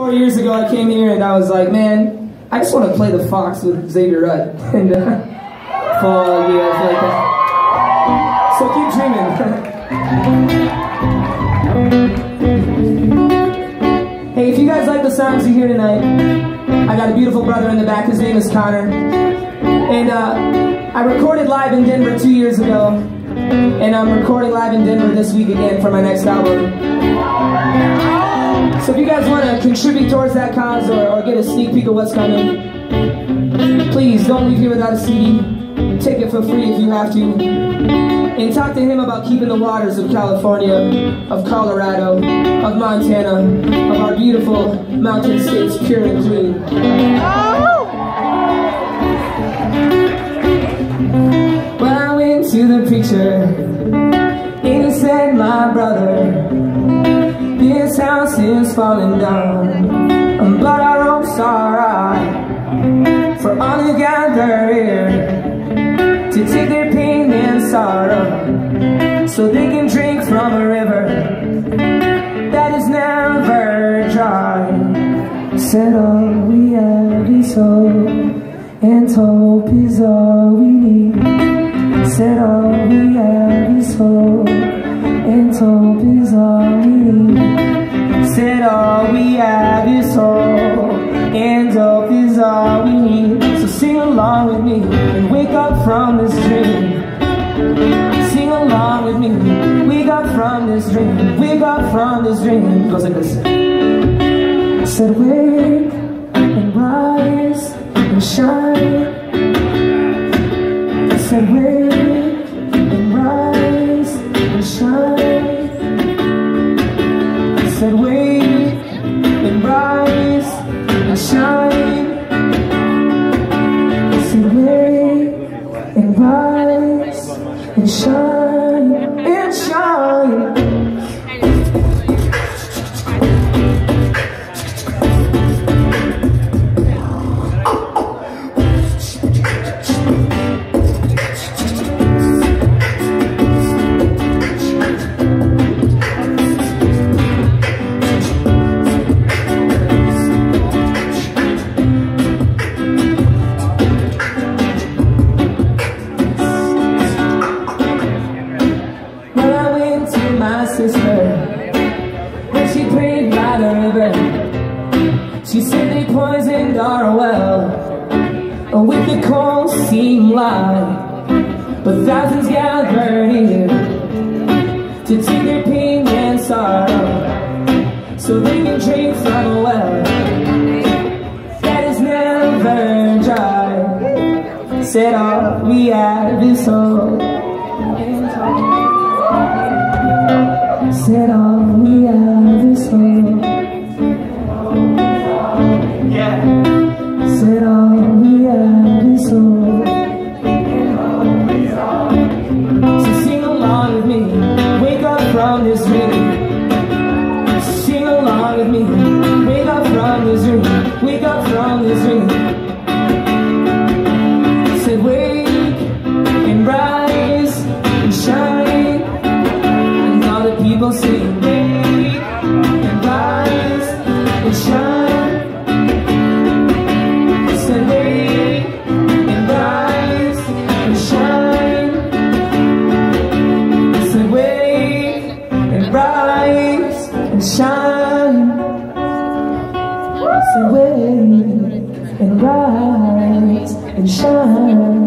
4 years ago I came here and I was like, man, I just want to play the Fox with Xavier Rudd. And fall years like that. So keep dreaming. Hey, if you guys like the songs you hear tonight, I got a beautiful brother in the back. His name is Connor. And I recorded live in Denver 2 years ago. And I'm recording live in Denver this week again for my next album. So if you guys want to contribute towards that cause or get a sneak peek of what's coming, please don't leave here without a CD. Take it for free if you have to. And talk to him about keeping the waters of California, of Colorado, of Montana, of our beautiful mountain states pure and clean. Well, I went to the preacher and he said, my brother, this house is falling down, but our ropes are right for all who gather here to take their pain and sorrow, so they can drink from a river that is never dry. Said all we have is hope, and hope is all we need. Said all we have is hope, and hope is all we need. Said all we have is hope, and hope is all we need. So sing along with me and wake up from this dream. Sing along with me, wake up from this dream. Wake up from this dream. It goes like this. I said wake and rise and shine. I said wake and rise and shine. I said wake and rise and shine. I said wake and rise and shine and shine. When she prayed by the river, she said they poisoned our well with the cold steam line. But thousands gathered here to take their pain and sorrow, so they can drink from a well that is never dry. Said all we have is hope. Said all we have is hope. Yeah. Said all we have is hope. So sing along with me, wake up from this dream. Sing along with me, wake up from this dream. Wake up from this dream. Said wake and rise and shine. People sing, wake and rise and shine. I said wake and rise and shine. I said wake and rise and shine. I said wake and rise and shine.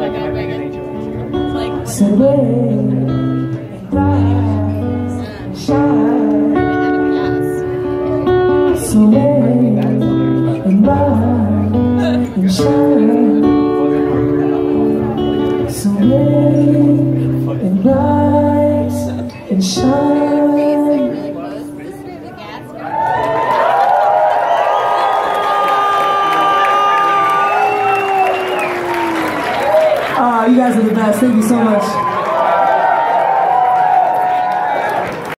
I said wake and rise. So wake and rise and shine. So wake and rise and shine. You guys are the best. Thank you so much.